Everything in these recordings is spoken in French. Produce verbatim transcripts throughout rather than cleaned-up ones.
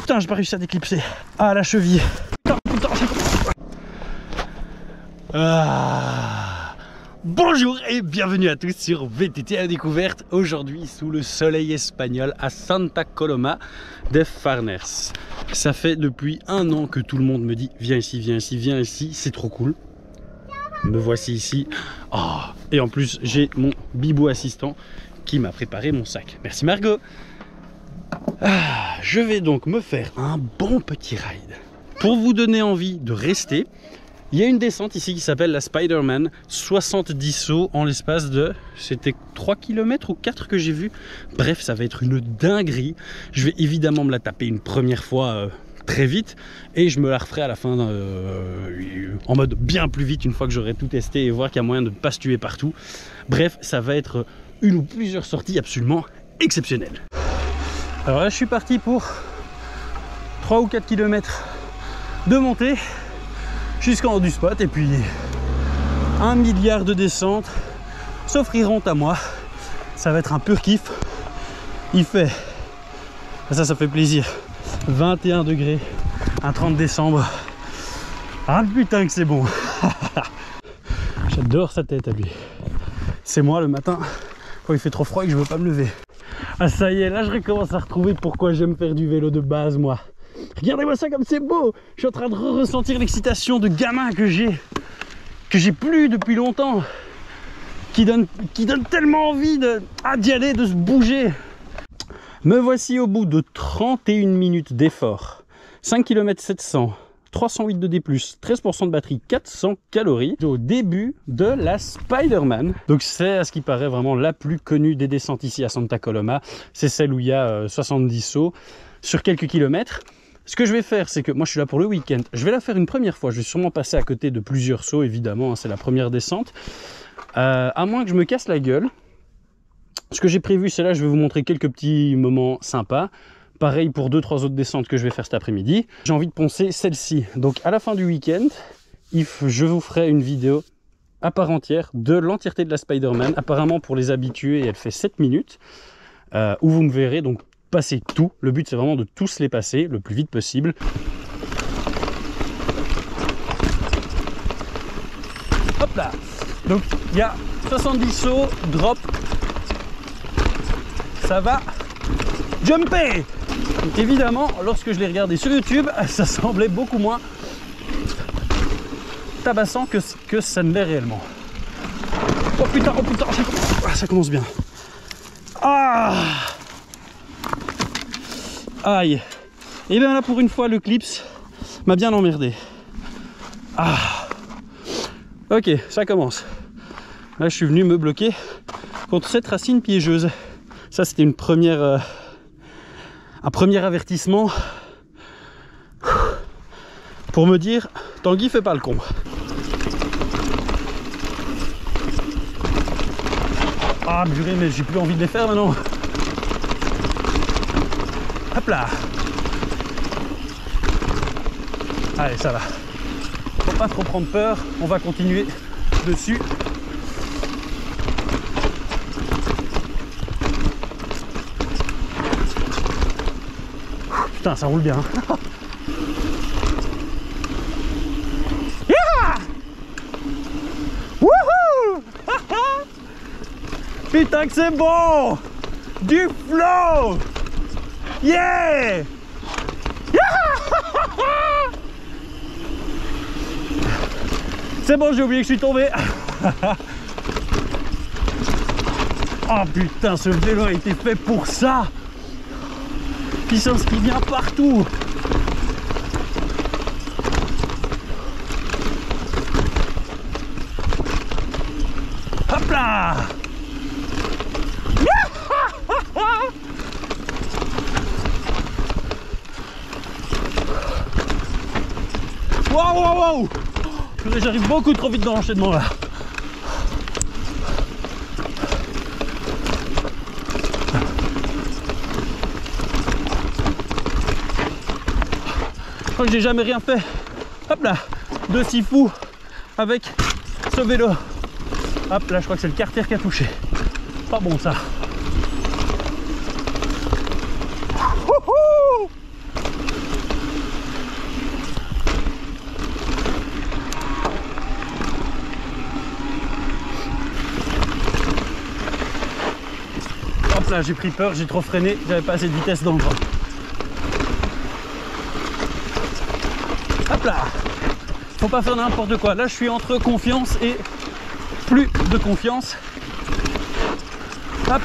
Putain, j'ai pas réussi à déclipser. Ah, la cheville. Putain, putain, ah. Bonjour et bienvenue à tous sur V T T à la découverte. Aujourd'hui sous le soleil espagnol à Santa Coloma de Farners. Ça fait depuis un an que tout le monde me dit viens ici, viens ici, viens ici, c'est trop cool. Me voici ici. Oh. Et en plus j'ai mon bibou assistant qui m'a préparé mon sac. Merci Margot. Ah, je vais donc me faire un bon petit ride. Pour vous donner envie de rester, il y a une descente ici qui s'appelle la Spider-Man, soixante-dix sauts en l'espace de, c'était trois kilomètres ou quatre que j'ai vu. Bref, ça va être une dinguerie. Je vais évidemment me la taper une première fois euh, très vite et je me la referai à la fin euh, en mode bien plus vite une fois que j'aurai tout testé et voir qu'il y a moyen de ne pas se tuer partout. Bref, ça va être une ou plusieurs sorties absolument exceptionnelles. Alors là, je suis parti pour trois ou quatre kilomètres de montée jusqu'en haut du spot et puis un milliard de descentes s'offriront à moi. Ça va être un pur kiff. Il fait, ça, ça fait plaisir, vingt et un degrés, un trente décembre. Ah putain que c'est bon. J'adore sa tête à lui. C'est moi le matin quand il fait trop froid et que je veux pas me lever. Ah ça y est, là je recommence à retrouver pourquoi j'aime faire du vélo de base moi. Regardez-moi ça comme c'est beau. Je suis en train de ressentir l'excitation de gamin que j'ai que j'ai plus depuis longtemps, qui donne, qui donne tellement envie de, ah, d'y aller, de se bouger. Me voici au bout de trente et une minutes d'effort, cinq kilomètres sept cents, trois cent huit de D plus, treize pour cent de batterie, quatre cents calories, au début de la Spider-Man. Donc c'est à ce qui paraît vraiment la plus connue des descentes ici à Santa Coloma. C'est celle où il y a euh, soixante-dix sauts sur quelques kilomètres. Ce que je vais faire, c'est que moi je suis là pour le week-end. Je vais la faire une première fois. Je vais sûrement passer à côté de plusieurs sauts, évidemment. Hein, c'est la première descente. Euh, à moins que je me casse la gueule. Ce que j'ai prévu, c'est là, je vais vous montrer quelques petits moments sympas. Pareil pour deux trois autres descentes que je vais faire cet après-midi. J'ai envie de poncer celle-ci. Donc à la fin du week-end, je vous ferai une vidéo à part entière de l'entièreté de la Spider-Man. Apparemment pour les habitués, elle fait sept minutes. Euh, où vous me verrez donc passer tout. Le but c'est vraiment de tous les passer le plus vite possible. Hop là. Donc il y a soixante-dix sauts, drop. Ça va jumper. Donc, évidemment, lorsque je l'ai regardé sur YouTube, ça semblait beaucoup moins tabassant que, que ça ne l'est réellement. Oh putain, oh putain, ça commence bien. Ah. Aïe. Et bien là pour une fois le clips m'a bien emmerdé. Ah. Ok, ça commence. Là je suis venu me bloquer contre cette racine piégeuse. Ça c'était une première euh, un premier avertissement pour me dire Tanguy fait pas le con. Ah purée, mais j'ai plus envie de les faire maintenant. Hop là. Allez, ça va. Faut pas trop prendre peur. On va continuer dessus. Putain, ça roule bien. Yeah. Wouhou. Putain que c'est bon. Du flow. Yeah! C'est bon, j'ai oublié que je suis tombé. Oh putain, ce vélo a été fait pour ça. Puissance qui vient partout. Hop là! Waouh, waouh, waouh! J'arrive beaucoup trop vite dans l'enchaînement là. Je crois que j'ai jamais rien fait. Hop là, de si fou avec ce vélo. Hop là, je crois que c'est le carter qui a touché. Pas bon ça. mince là, j'ai pris peur, j'ai trop freiné, j'avais pas assez de vitesse dans le vent. Hop là. Faut pas faire n'importe quoi. Là je suis entre confiance et plus de confiance. Hop.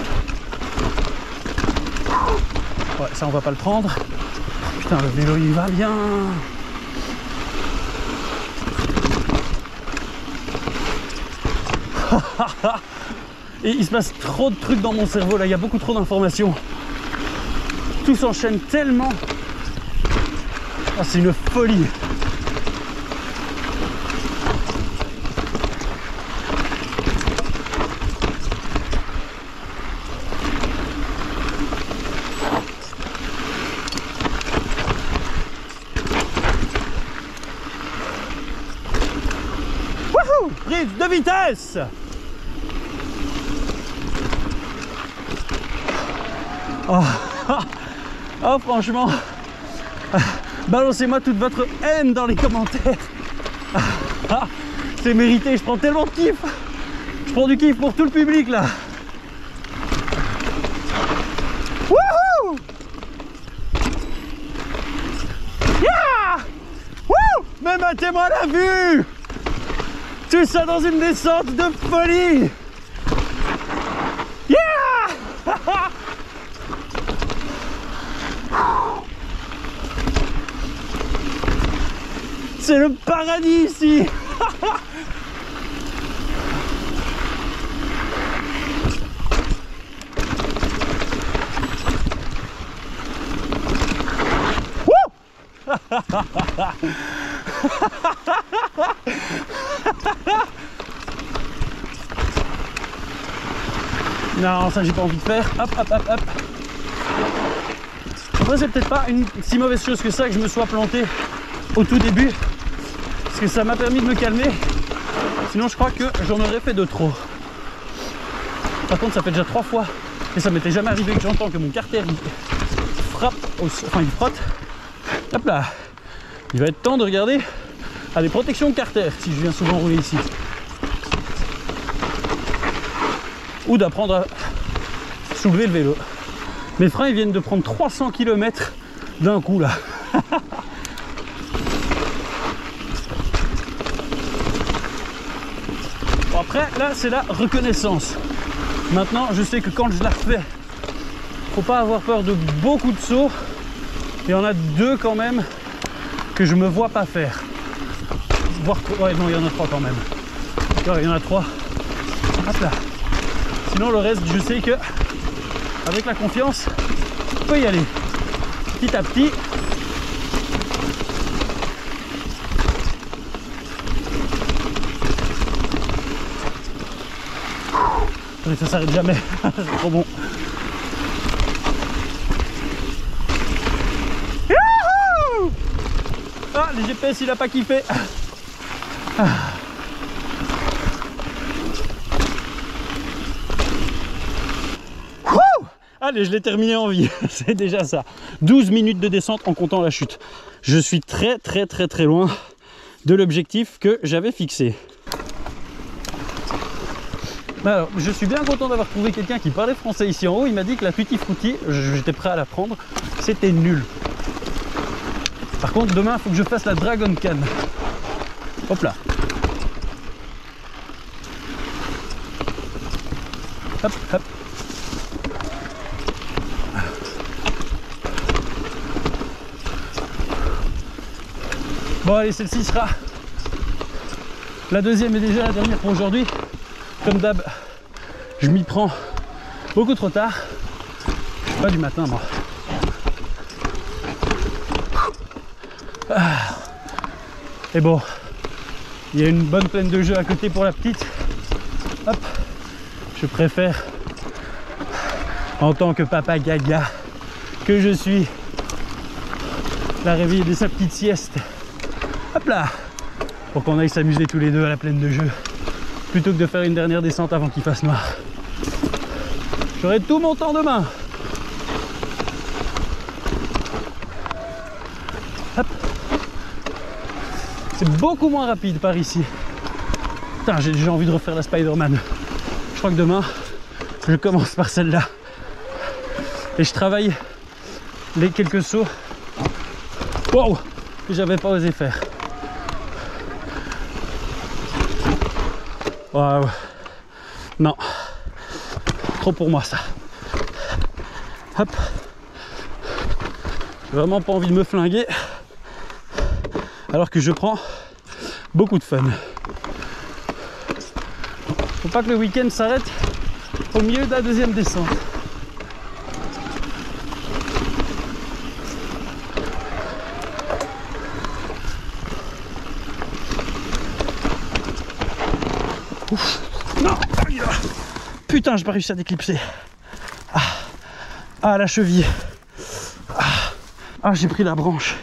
Ouais, ça on va pas le prendre. Putain, le vélo il va bien. Et il se passe trop de trucs dans mon cerveau là, il y a beaucoup trop d'informations. Tout s'enchaîne tellement. Oh, c'est une folie. Wouhou! Prise de vitesse! Oh, oh franchement, balancez-moi toute votre haine dans les commentaires. C'est mérité, je prends tellement de kiff. Je prends du kiff pour tout le public là. Wouhou! Yeah! Wouh! Mais matez-moi la vue! Tout ça dans une descente de folie! Yeah! C'est le paradis ici. Non, ça j'ai pas envie de faire. Hop, hop, hop, hop. Après, c'est peut-être pas une si mauvaise chose que ça que je me sois planté au tout début, parce que ça m'a permis de me calmer. Sinon, je crois que j'en aurais fait de trop. Par contre, ça fait déjà trois fois et ça m'était jamais arrivé que j'entends que mon carter il frappe, au... enfin il frotte. Hop là. Il va être temps de regarder à des protections de carter si je viens souvent rouler ici. Ou d'apprendre à soulever le vélo. Mes freins ils viennent de prendre trois cents kilomètres d'un coup là. Bon, après là c'est la reconnaissance. Maintenant je sais que quand je la refais, faut pas avoir peur de beaucoup de sauts. Il y en a deux quand même que je me vois pas faire. Voire trois. Ouais non, il y en a trois quand même. Ouais, il y en a trois. Hop là. Sinon le reste je sais que avec la confiance on peut y aller petit à petit. Mais ça s'arrête jamais. C'est trop bon. Youhou! Ah, le G P S il a pas kiffé. Ah. Allez, je l'ai terminé en vie, c'est déjà ça. douze minutes de descente en comptant la chute. Je suis très très très très loin de l'objectif que j'avais fixé. Alors, je suis bien content d'avoir trouvé quelqu'un qui parlait français ici en haut. Il m'a dit que la Tutti Frutti, j'étais prêt à la prendre, c'était nul. Par contre, demain, il faut que je fasse la Dragon Can. Hop là. Hop, hop. Bon allez, celle-ci sera la deuxième et déjà la dernière pour aujourd'hui. Comme d'hab, je m'y prends beaucoup trop tard. Je suis pas du matin moi. Ah. Et bon, il y a une bonne plaine de jeu à côté pour la petite. Hop, je préfère, en tant que papa gaga que je suis, la réveiller de sa petite sieste. Hop là, pour qu'on aille s'amuser tous les deux à la plaine de jeu, plutôt que de faire une dernière descente avant qu'il fasse noir. J'aurai tout mon temps demain. Hop. C'est beaucoup moins rapide par ici. Putain, j'ai déjà envie de refaire la Spider-Man. Je crois que demain, je commence par celle-là. Et je travaille les quelques sauts wow, que j'avais pas osé faire. Waouh. Non. Trop pour moi ça. Hop. J'ai vraiment pas envie de me flinguer. Alors que je prends beaucoup de fun. Faut pas que le week-end s'arrête au milieu de la deuxième descente. Ouf. Non. Putain, j'ai pas réussi à déclipser. Ah, ah la cheville. Ah, ah j'ai pris la branche.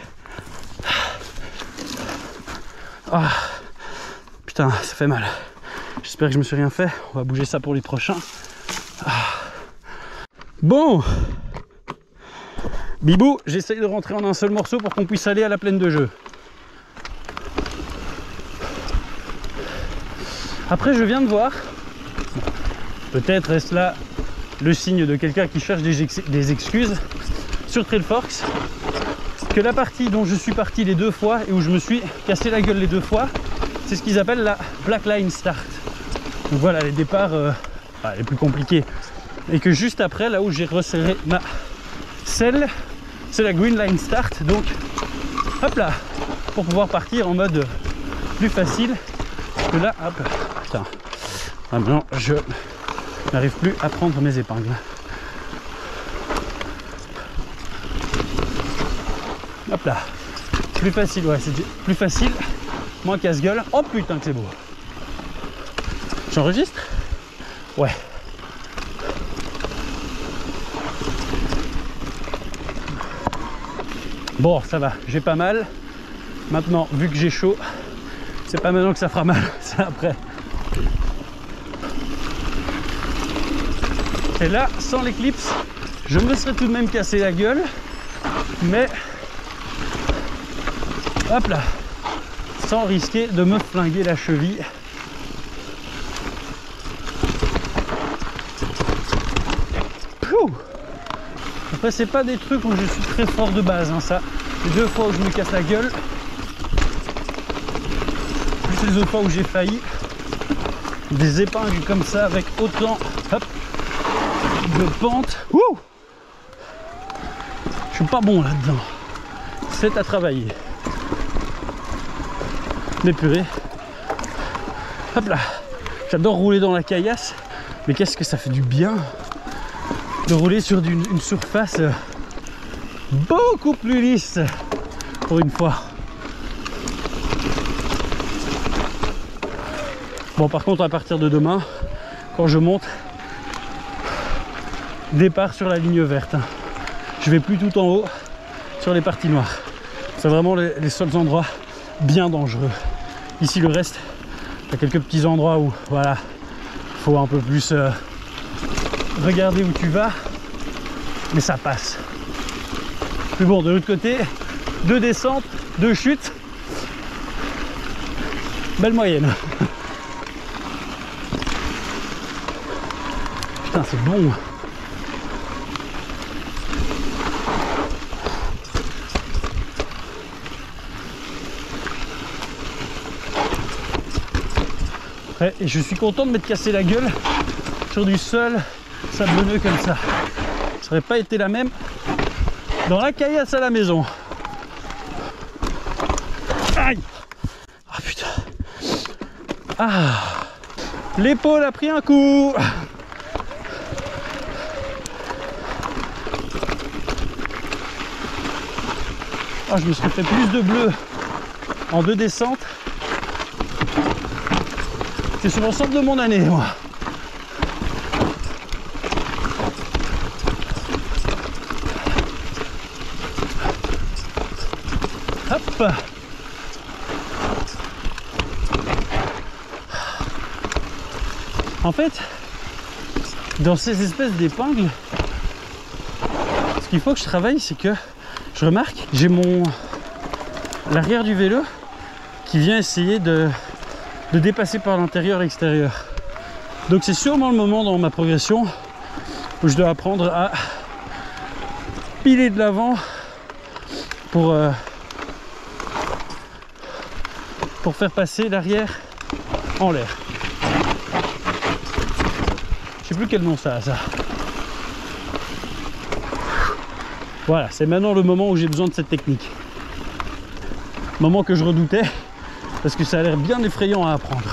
Ah, putain, ça fait mal. J'espère que je me suis rien fait. On va bouger ça pour les prochains. Ah. Bon, Bibou, j'essaye de rentrer en un seul morceau pour qu'on puisse aller à la plaine de jeu. Après, je viens de voir, peut-être est-ce là le signe de quelqu'un qui cherche des, ex des excuses sur Trailforks, que la partie dont je suis parti les deux fois et où je me suis cassé la gueule les deux fois, c'est ce qu'ils appellent la Black Line Start. Donc voilà les départs euh, bah, les plus compliqués. Et que juste après, là où j'ai resserré ma selle, c'est la Green Line Start. Donc hop là, pour pouvoir partir en mode plus facile. Parce que là, hop, putain, maintenant je n'arrive plus à prendre mes épingles. Hop là, plus facile, ouais, c'est plus facile, moins casse-gueule. Oh putain que c'est beau. J'enregistre? Ouais. Bon, ça va, j'ai pas mal. Maintenant, vu que j'ai chaud, c'est pas maintenant que ça fera mal, c'est après. Et là, sans l'éclipse, je me serais tout de même cassé la gueule, mais hop là, sans risquer de me flinguer la cheville. Pouh. Après, c'est pas des trucs où je suis très fort de base, hein, ça. Les deux fois où je me casse la gueule, plus les autres fois où j'ai failli. Des épingles comme ça avec autant hop, de pente. Ouh, je suis pas bon là-dedans. C'est à travailler. Mais purée. Hop là. J'adore rouler dans la caillasse. Mais qu'est-ce que ça fait du bien de rouler sur une, une surface beaucoup plus lisse pour une fois. Bon, par contre, à partir de demain, quand je monte, départ sur la ligne verte. Je vais plus tout en haut sur les parties noires. C'est vraiment les, les seuls endroits bien dangereux. Ici, le reste, il y a quelques petits endroits où, voilà, faut un peu plus euh, regarder où tu vas, mais ça passe. Mais bon, de l'autre côté, deux descentes, deux chutes, belle moyenne. Putain, c'est bon. Ouais, et je suis content de m'être cassé la gueule sur du sol sablonneux comme ça. Ça n'aurait pas été la même dans la caillasse à la maison. Aïe! Ah putain! Ah! L'épaule a pris un coup! Ah, je me serais fait plus de bleu en deux descentes que sur l'ensemble de mon année, moi. Hop. En fait, dans ces espèces d'épingles, ce qu'il faut que je travaille, c'est que je remarque, j'ai mon l'arrière du vélo qui vient essayer de, de dépasser par l'intérieur l'extérieur. Donc c'est sûrement le moment dans ma progression où je dois apprendre à piler de l'avant pour, euh, pour faire passer l'arrière en l'air. Je sais plus quel nom ça a ça. Voilà, c'est maintenant le moment où j'ai besoin de cette technique. Moment que je redoutais parce que ça a l'air bien effrayant à apprendre.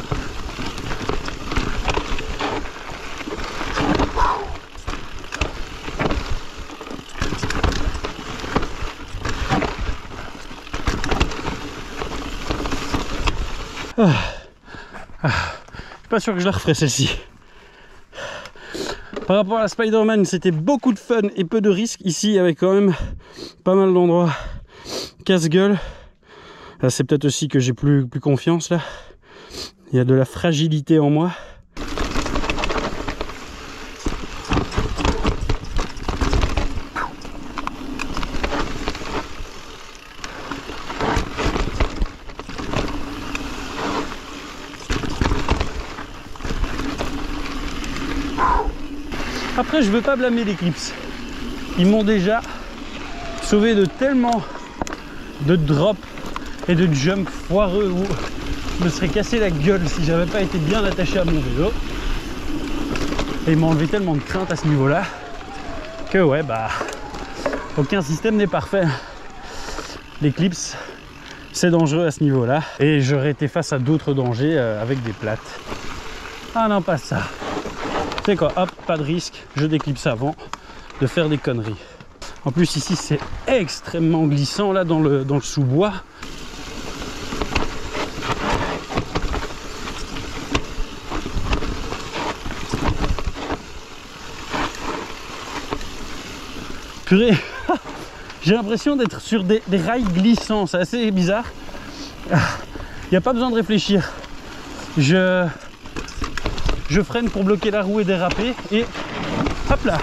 Ah. Ah. Je suis pas sûr que je la referai celle-ci. Par rapport à la Spider-Man, c'était beaucoup de fun et peu de risques. Ici, il y avait quand même pas mal d'endroits casse-gueule. Là, c'est peut-être aussi que j'ai plus, plus confiance là. Il y a de la fragilité en moi. Après, je veux pas blâmer l'Eclipse. Ils m'ont déjà sauvé de tellement de drops et de jumps foireux où je me serais cassé la gueule si j'avais pas été bien attaché à mon vélo. Et ils m'ont enlevé tellement de crainte à ce niveau-là que ouais, bah, aucun système n'est parfait. L'Eclipse, c'est dangereux à ce niveau-là. Et j'aurais été face à d'autres dangers euh, avec des plates. Ah non, pas ça. C'est quoi, hop, pas de risque, je déclipse avant de faire des conneries. En plus ici c'est extrêmement glissant là dans le, dans le sous-bois. Purée, j'ai l'impression d'être sur des, des rails glissants, c'est assez bizarre. Il n'y a pas besoin de réfléchir. Je... Je freine pour bloquer la roue et déraper et hop là,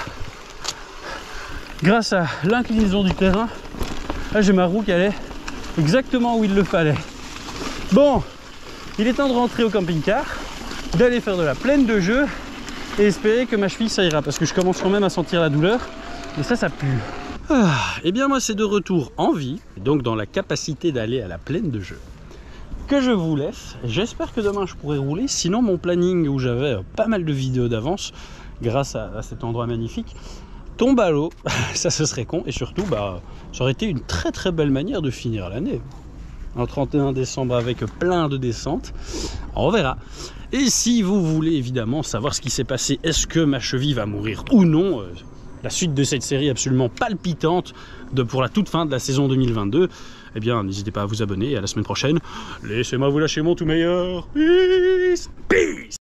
grâce à l'inclinaison du terrain, là j'ai ma roue qui allait exactement où il le fallait. Bon, il est temps de rentrer au camping-car, d'aller faire de la plaine de jeu et espérer que ma cheville ça ira parce que je commence quand même à sentir la douleur et ça, ça pue. Ah, et bien moi c'est de retour en vie, donc dans la capacité d'aller à la plaine de jeu. Que je vous laisse, j'espère que demain je pourrai rouler, sinon mon planning où j'avais pas mal de vidéos d'avance grâce à, à cet endroit magnifique tombe à l'eau, ça ce serait con et surtout bah, ça aurait été une très très belle manière de finir l'année. En trente et un décembre avec plein de descentes, on verra. Et si vous voulez évidemment savoir ce qui s'est passé, est-ce que ma cheville va mourir ou non, euh, la suite de cette série absolument palpitante de, pour la toute fin de la saison deux mille vingt-deux, eh bien n'hésitez pas à vous abonner et à la semaine prochaine. Laissez-moi vous lâcher mon tout meilleur. Peace. Peace.